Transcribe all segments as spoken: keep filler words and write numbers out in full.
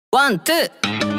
ワン、ツー。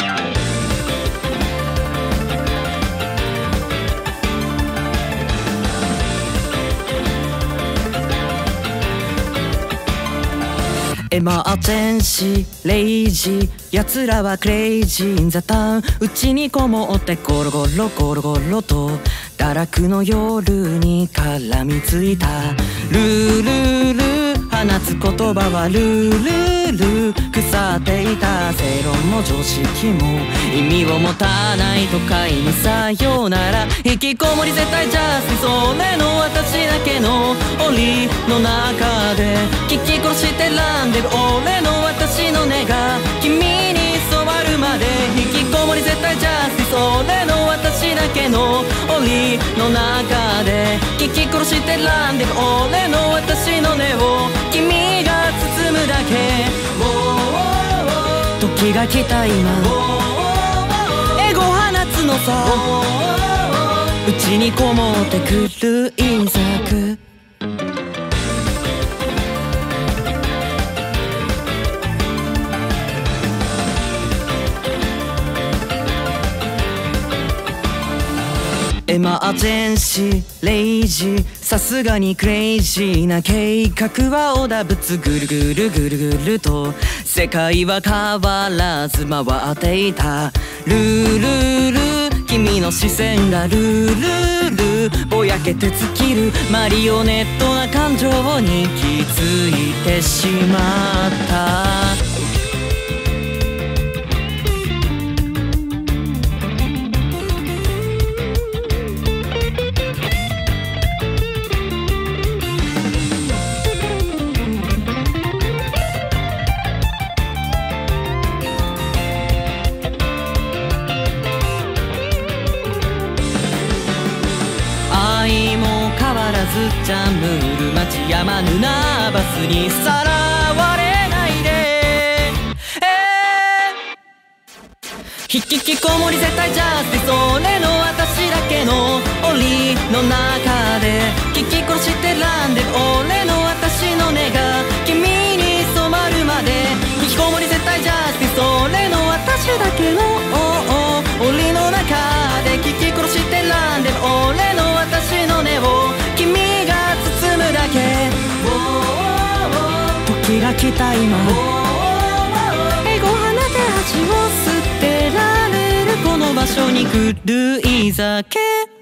エマージェンシー、レイジー、奴らはクレイジーインザタウン。うちにこもってゴロゴロゴロゴロと堕落の夜に絡みついた。ルールールー放つ言葉はルールールー、腐っていた正論も常識も意味を持たない都会にさようなら。引きこもり絶対ジャスティス、それの私だけの檻の中で聞き殺してランでる俺の私の根が君に染まるまで。引きこもり絶対ジャスティス、それの私だけの檻の中で聞き殺してランでる俺の私の根を君が包むだけ。時が来た今エゴ放つのさ、うちにこもってくるインザク。エマージェンシー、レイジー、さすがにクレイジーな計画はオダブツ、ぐるぐるぐるぐると世界は変わらず回っていた。ルールールー君の視線がルールールーぼやけて尽きるマリオネットな感情に気づいてしまった。愛も変わらずジャンムール町山ぬナーバスにさらわれないで、えー、引きこもり絶対ジャスティス、それの私だけの檻の中で聞き殺してランでる俺の私の根が君に染まるまで。引きこもり絶対ジャスティス、それの私だけの檻の中で聞き殺してランでる俺の私の根を君が包むだけ。時が来た今エゴ放て恥を捨てられるこの場所に来るいざけ。